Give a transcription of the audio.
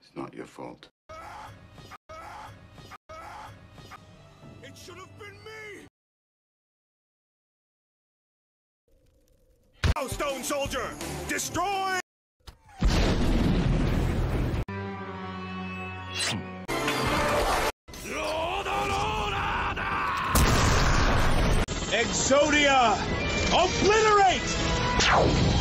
It's not your fault. It should have been me! Oh, Stone Soldier! Destroy! Exodia! Obliterate!